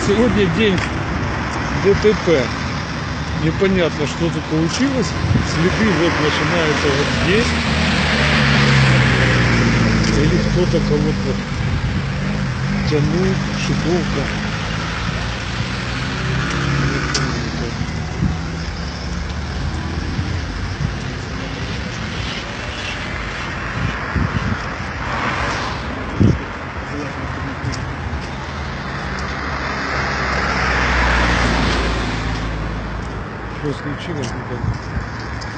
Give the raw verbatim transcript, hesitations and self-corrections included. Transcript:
Сегодня день ДТП. Непонятно, что тут получилось. Следы вот начинаются вот здесь. Или кто-то кого-то тянул, шиповка. Что случилось?